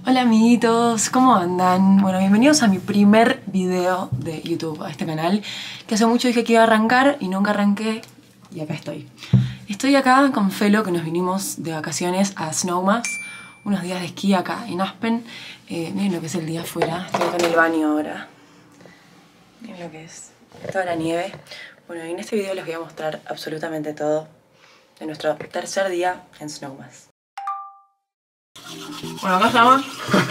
Hola amiguitos, ¿cómo andan? Bueno, bienvenidos a mi primer video de YouTube, a este canal, que hace mucho dije que iba a arrancar y nunca arranqué, y acá estoy. Estoy acá con Felo, que nos vinimos de vacaciones a Snowmass, unos días de esquí acá en Aspen. Miren lo que es el día afuera, estoy acá en el baño ahora. Miren lo que es, toda la nieve. Bueno, en este video les voy a mostrar absolutamente todo de nuestro tercer día en Snowmass. Bueno, acá estamos.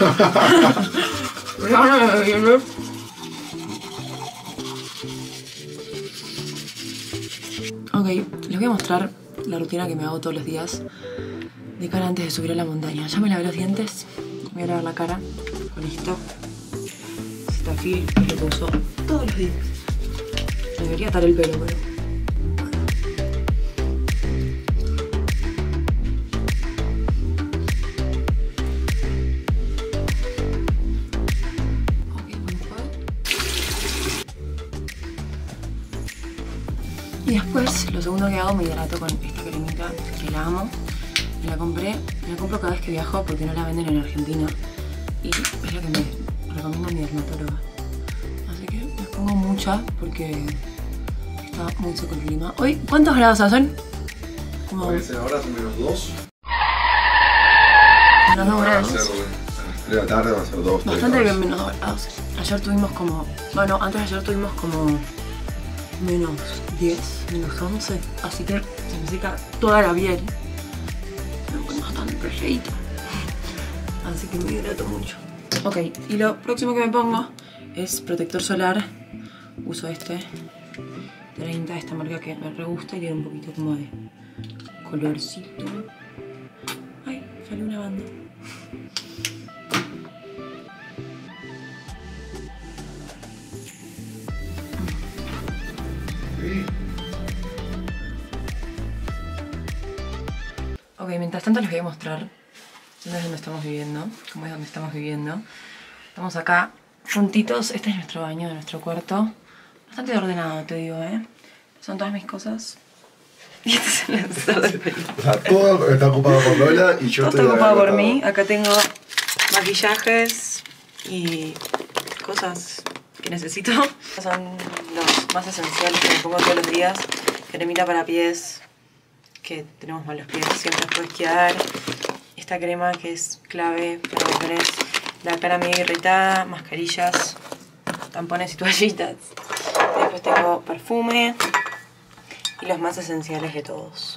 Ok, les voy a mostrar la rutina que me hago todos los días de cara antes de subir a la montaña. Ya me lavé los dientes, me voy a lavar la cara con esto. Cetaphil, que es lo que uso todos los días. Me debería atar el pelo, pero... Y después, lo segundo que hago, me hidrato con esta cremita que la amo. Me la compro cada vez que viajo porque no la venden en Argentina. Y es la que me recomienda mi dermatóloga. Así que me pongo mucha porque está muy seco el clima. Hoy, ¿cuántos grados hacen? Como... Ahora son -2. -2 grados. De la tarde van a ser 2. Bastante bien menos 2 grados. Ayer tuvimos como... Bueno, antes de ayer tuvimos como... -10, -11, así que se me seca toda la piel. Me pongo bastante feita, así que me hidrato mucho. Ok, y lo próximo que me pongo es protector solar. Uso este 30, esta marca que me re gusta y tiene un poquito como de colorcito. Ay, salió una banda. Ok, mientras tanto les voy a mostrar dónde es donde estamos viviendo, cómo es donde estamos viviendo. Estamos acá juntitos, este es nuestro baño de nuestro cuarto. Bastante ordenado, te digo, Son todas mis cosas. Y este es el lanzador del pelo. O sea, todo está ocupado por Lola y yo todo está ocupado por mí. Acá tengo maquillajes y cosas que necesito. Son los más esenciales que me pongo todos los días. Cremita para pies, que tenemos malos pies, siempre puedo esquiar. Esta crema que es clave para que tenés la cara medio irritada, mascarillas, tampones y toallitas. Después tengo perfume y los más esenciales de todos.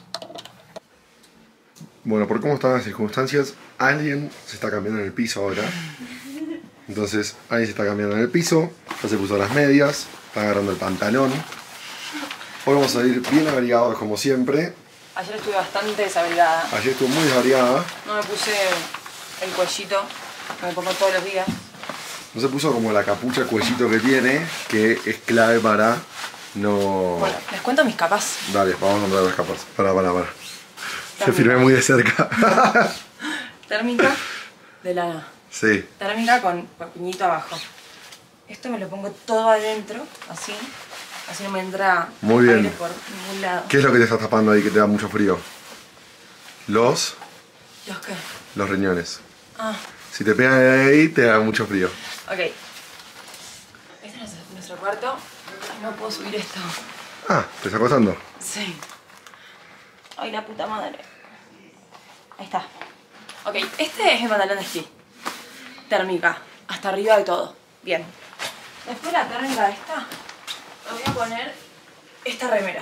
Bueno, por cómo están las circunstancias, alguien se está cambiando en el piso ahora. Entonces, alguien se está cambiando en el piso, ya se puso las medias, está agarrando el pantalón. Hoy vamos a ir bien abrigados como siempre. Ayer estuve bastante desabrigada. Ayer estuve muy desabrigada. No me puse el cuellito, que me pongo todos los días. No se puso como la capucha, el cuellito que tiene, que es clave para no... Bueno, les cuento mis capas. Dale, vamos a comprar las capas. Para. Se firmé muy de cerca. Térmica de lana. Sí. Térmica con piñito abajo. Esto me lo pongo todo adentro, así. Así no me entra muy bien. Aire por ningún lado. ¿Qué es lo que te estás tapando ahí que te da mucho frío? ¿Los qué? Los riñones. Ah. Si te pegan de ahí, te da mucho frío. Ok. Este es nuestro cuarto. No puedo subir esto. Ah, ¿te está acostando? Sí. Ay, la puta madre. Ahí está. Ok, este es el pantalón de esquí. Térmica. Hasta arriba de todo. Bien. Después la térmica esta, me voy a poner esta remera.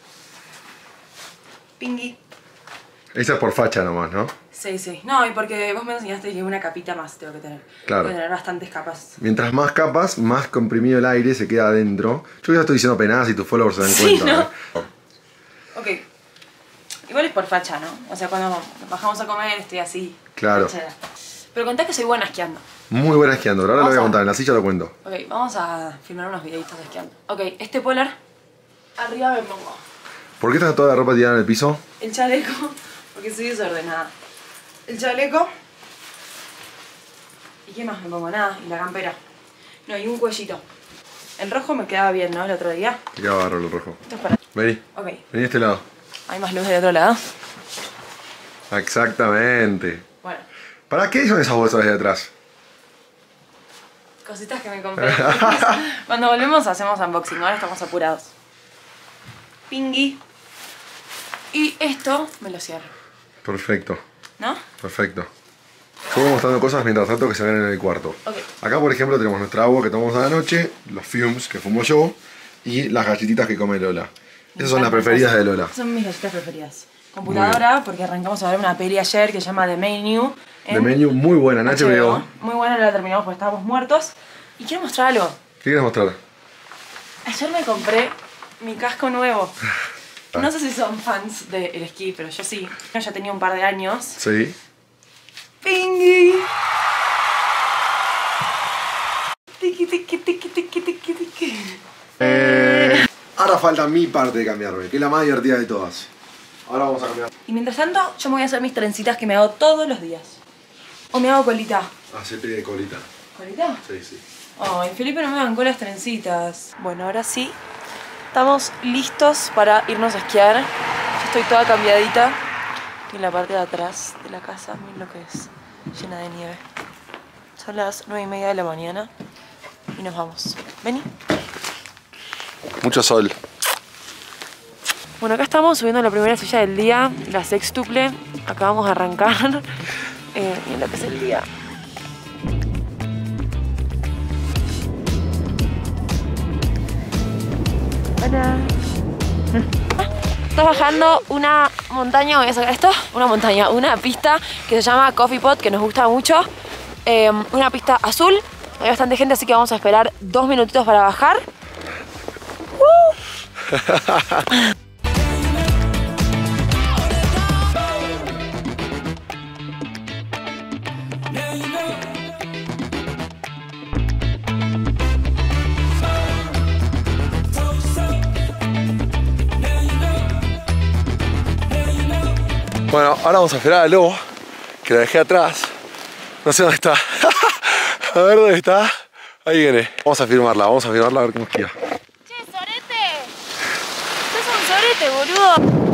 Pingui. Esa es por facha nomás, ¿no? Sí, sí. No, y porque vos me enseñaste que una capita más tengo que tener. Claro. Tengo que tener bastantes capas. Mientras más capas, más comprimido el aire se queda adentro. Yo ya estoy diciendo penadas y tus followers se dan cuenta. ¿no? Ok. Igual es por facha, ¿no? O sea, cuando bajamos a comer estoy así. Claro. Fachera. Pero contá que soy buena esquiando. Muy buena esquiando, pero ahora lo voy a contar, en la silla lo cuento. Ok, vamos a filmar unos videitos de esquiando. Ok, este polar, arriba me pongo ¿Por qué está toda la ropa tirada en el piso? el chaleco, porque soy desordenada. El chaleco. ¿Y qué más me pongo? Nada, y la campera. No, y un cuellito. El rojo me quedaba bien, ¿no? El otro día. Te queda barro el rojo. Esto es para... Vení. Ok. Vení a este lado. Hay más luz del otro lado. Exactamente. Bueno. ¿Para qué son esas bolsas de atrás? Cositas que me compré. Cuando volvemos hacemos unboxing, ahora estamos apurados. Pingui. Y esto me lo cierro. Perfecto. ¿No? Perfecto. Yo voy mostrando cosas mientras tanto que se ven en el cuarto. Okay. Acá, por ejemplo, tenemos nuestra agua que tomamos a la noche, los fumes que fumo yo y las galletitas que come Lola. Esas son las preferidas de Lola. Son mis galletitas preferidas. Computadora, porque arrancamos a ver una peli ayer que se llama The Menu. The Menu, muy buena, en HBO. Muy buena, la terminamos porque estábamos muertos. Y quiero mostrar algo. ¿Qué quieres mostrar? Ayer me compré mi casco nuevo. No sé si son fans del esquí, pero yo sí. Yo ya tenía un par de años. Sí. ¡Pingui! Tiki, tiki, tiki, tiki, tiki, tiki. Ahora falta mi parte de cambiarme, que es la más divertida de todas. Ahora vamos a cambiar. Y mientras tanto, yo me voy a hacer mis trencitas que me hago todos los días. O me hago colita. Hacete de colita. ¿Colita? Sí, sí. Ay, Felipe no me bancó las trencitas. Bueno, ahora sí. Estamos listos para irnos a esquiar. Yo estoy toda cambiadita. Y en la parte de atrás de la casa, miren lo que es. Llena de nieve. Son las 9:30 de la mañana. Y nos vamos. Vení. Mucho sol. Bueno, acá estamos subiendo la primera silla del día, la sextuple. Acabamos de arrancar. Miren lo que es el día. Hola. Estás bajando una montaña, voy a sacar esto, una pista que se llama Coffee Pot, que nos gusta mucho. Una pista azul, hay bastante gente, así que vamos a esperar 2 minutitos para bajar. Bueno, ahora vamos a esperar a Lobo, que la dejé atrás. No sé dónde está. A ver dónde está. Ahí viene. Vamos a filmarla a ver cómo esquía. Che, sorete. Sos un sorete, boludo.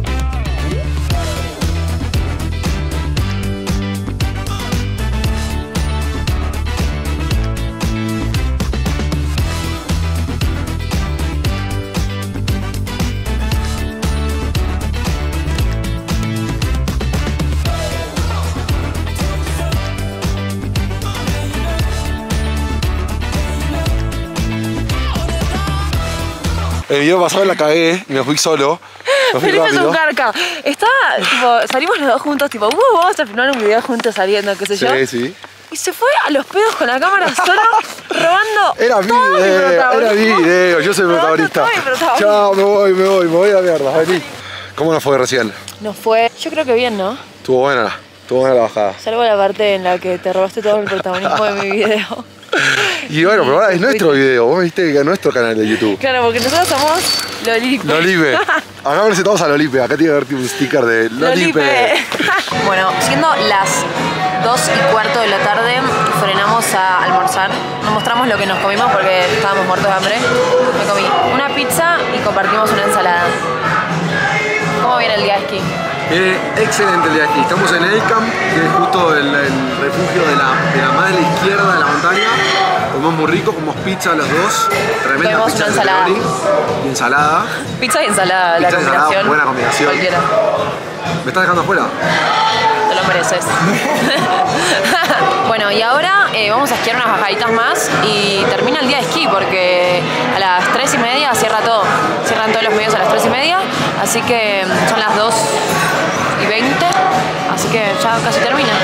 El video pasado la cagué, me fui solo. Felipe es un carca. Salimos los dos juntos, vamos a filmar un video juntos saliendo, qué sé yo. Sí, sí. Y se fue a los pedos con la cámara solo, robando Era mi video, yo soy el protagonista. Chao, me voy a la mierda, vení. ¿Cómo nos fue recién? Nos fue, yo creo que bien, ¿no? Estuvo buena la bajada. Salvo la parte en la que te robaste todo el protagonismo de mi video. Y bueno, pero ahora es nuestro video, vos viste que es nuestro canal de YouTube. Claro, porque nosotros somos Lolipe. Lolipe. Acá presentamos a Lolipe, acá tiene que haber un sticker de Lolipe. Bueno, siendo las 2:15 de la tarde, frenamos a almorzar. Nos mostramos lo que nos comimos porque estábamos muertos de hambre. Me comí una pizza y compartimos una ensalada. ¿Cómo viene el día de esquí? Excelente el día aquí. Estamos en El Camp, que es justo el refugio de la más de la izquierda de la montaña. Comemos muy rico, comemos pizza los dos. Tremenda pizza de pepperoni y ensalada. Pizza y ensalada, la combinación. Ensalada, buena combinación. Cualquiera. ¿Me estás dejando afuera? Te lo mereces. Bueno, y ahora vamos a esquiar unas bajaditas más y termina el día de esquí porque a las 3:30 cierra todo. Cierran todos los medios a las 3:30, así que son las 2:20, así que ya casi termina.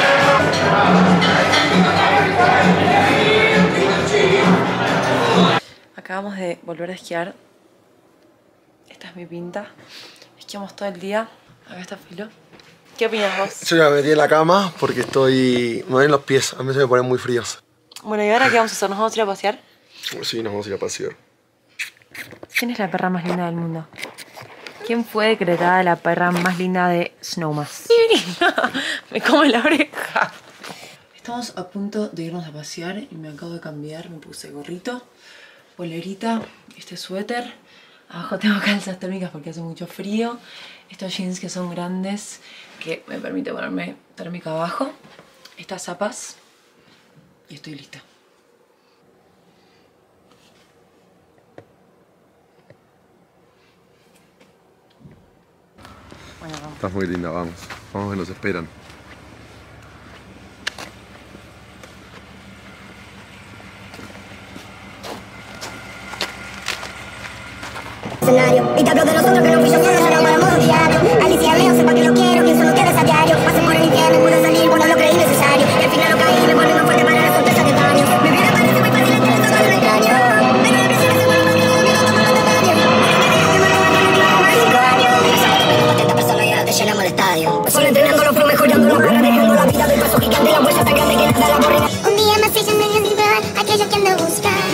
Acabamos de volver a esquiar. Esta es mi pinta. Esquiamos todo el día. Acá está Filo. ¿Qué opinas vos? Yo ya me metí en la cama porque me duelen los pies, a mí se me ponen muy fríos. Bueno, ¿y ahora qué vamos a hacer? ¿Nos vamos a ir a pasear? Sí, nos vamos a ir a pasear. ¿Quién es la perra más linda del mundo? ¿Quién fue decretada la perra más linda de Snowmass? Me come la oreja. Estamos a punto de irnos a pasear y me acabo de cambiar. Me puse gorrito, bolerita, este suéter. Abajo tengo calzas térmicas porque hace mucho frío. Estos jeans que son grandes, que me permite ponerme térmica abajo. estas zapas y estoy lista. Bueno, vamos. Estás muy linda, vamos. Vamos que nos esperan. Y te hablo de nosotros que no fui yo solo, ya no para modo diario. Alicia Leo, sepa que lo quiero, pienso en ustedes a diario. Pasé por el infierno, pude salir, bueno, lo creí necesario. Y al final lo caí, me volví más fuerte para la sorpresa de daño. Mi vida parece muy fácil, entre todo lo engaño. Pero la presión se vuelve más grande, no tomo los detalles. Que me levanto en el clavo más 5 años. Tenemos 70 personas te llenamos el estadio. Pues solo entrenando lo flow, mejorando la cara, dejando la vida del paso gigante, la huella tan grande que nada la borra. Un día más ella me dio liberar aquello que ando buscando.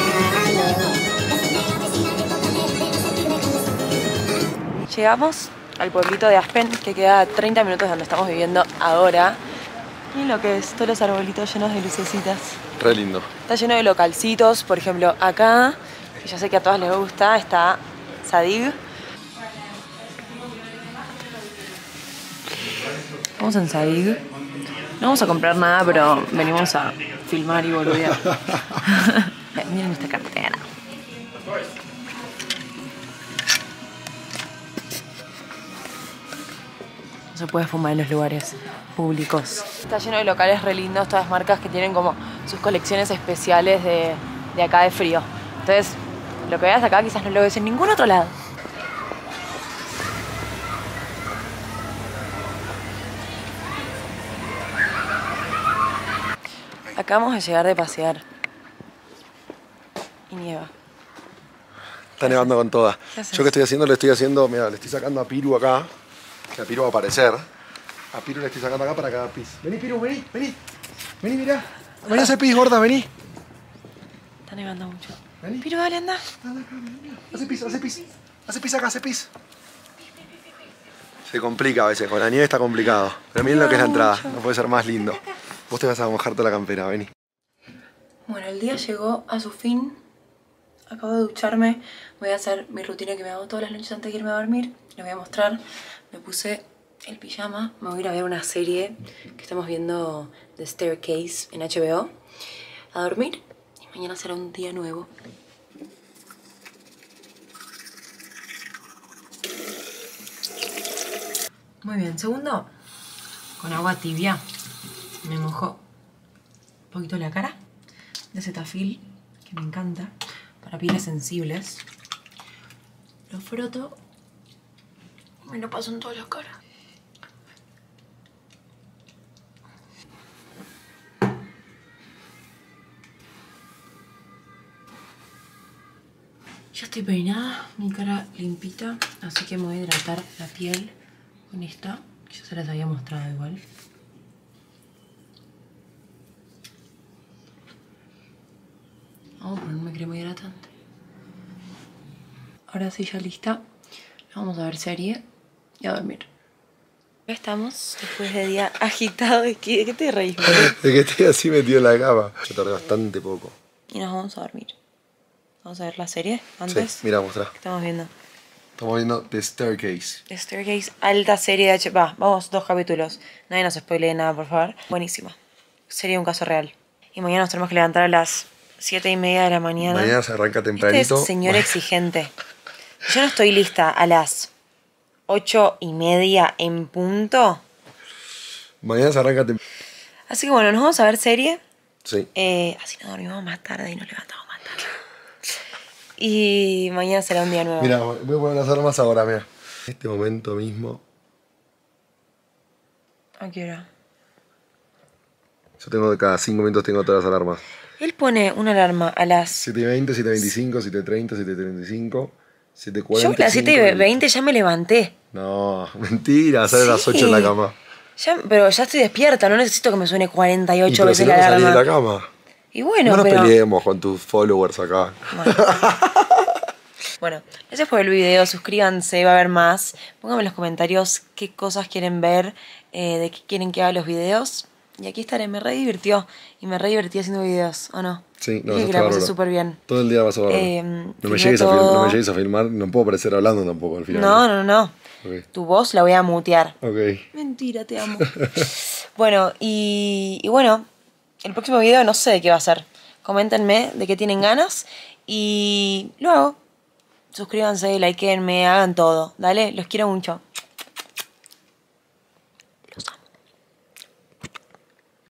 Llegamos al pueblito de Aspen, que queda a 30 minutos de donde estamos viviendo ahora. Miren lo que es, todos los arbolitos llenos de lucecitas. Re lindo. Está lleno de localcitos, por ejemplo, acá, que ya sé que a todas les gusta, está Zadig. Vamos en Zadig. No vamos a comprar nada, pero venimos a filmar y boludear. Miren esta cartera. No se puede fumar en los lugares públicos. Está lleno de locales re lindos, todas marcas que tienen como sus colecciones especiales de acá de frío. Entonces, lo que veas acá quizás no lo ves en ningún otro lado. Acabamos de llegar de pasear. Y nieva. Está nevando con toda. ¿Qué haces? Yo que estoy haciendo, mira, le estoy sacando a Piru acá. Que a Piru va a aparecer. A Piru le estoy sacando acá para que haga pis. Vení, Piru, vení, vení. Vení, mirá. Vení a hacer pis, gorda, vení. Está nevando mucho. Vení. Pero dale, anda. Anda acá, mirá. Hace pis, hace pis. Hace pis acá, hace pis. Se complica a veces, con la nieve está complicado. Pero miren lo que es la entrada, no puede ser más lindo. Vos te vas a mojarte la campera, vení. Bueno, el día llegó a su fin. Acabo de ducharme. Voy a hacer mi rutina que me hago todas las noches antes de irme a dormir. Les voy a mostrar. Me puse el pijama. Me voy a ir a ver una serie que estamos viendo, The Staircase, en HBO. A dormir. Y mañana será un día nuevo. Muy bien. Segundo, con agua tibia. Me mojo un poquito la cara de Cetaphil, que me encanta, para pieles sensibles. Lo froto y me lo paso en toda la cara. Ya estoy peinada, mi cara limpita, así que me voy a hidratar la piel con esta, que ya se las había mostrado igual. Vamos a ponerme crema hidratante. Ahora sí, ya lista. Vamos a ver serie y a dormir. Acá estamos, después de día agitado. ¿De qué te reís? De que estoy así metido en la cama. Yo tardé bastante poco. Y nos vamos a dormir. Vamos a ver la serie antes. Sí, mira, mostrá. ¿Qué estamos viendo? Estamos viendo The Staircase. The Staircase, alta serie de HBO. Vamos, 2 capítulos. Nadie nos spoilee nada, por favor. Buenísima. Sería un caso real. Y mañana nos tenemos que levantar a las 7:30 de la mañana. Mañana se arranca tempranito. Este es señor exigente. Yo no estoy lista a las 8:30 en punto. Mañana se arranca temprano. Así que bueno, nos vamos a ver serie. Sí. Así nos dormimos más tarde y nos levantamos más tarde. Y mañana será un día nuevo. Mira, voy a poner las armas ahora, mira. En este momento mismo, ¿A qué hora? yo tengo de cada 5 minutos tengo todas las alarmas. Él pone una alarma a las... 7:20, 7:25, 7:30, 7:35, 7:40. Yo que a las 7:20 ya me levanté. No, mentira, sale a las 8 en la cama. Pero ya estoy despierta, no necesito que me suene 48 Y pero veces si no la salí de alarma. la cama. Y bueno, No nos pero... peleemos con tus followers acá. Bueno, gracias por el video, suscríbanse, va a haber más. Pónganme en los comentarios qué cosas quieren ver, de qué quieren que haga los videos. Y aquí estaré, me re divirtió. Y me re divertí haciendo videos, ¿o no? Sí, no, Dije eso que la está pasé bárbaro. súper bien. Todo el día vas a ver. Filmé No me llegues todo. a filmar, no puedo aparecer hablando tampoco al final. No. Ok. Tu voz la voy a mutear. Ok. Mentira, te amo. Bueno, y bueno, el próximo video no sé de qué va a ser. Coméntenme de qué tienen ganas y lo hago. Suscríbanse, likeenme, hagan todo. Dale, los quiero mucho.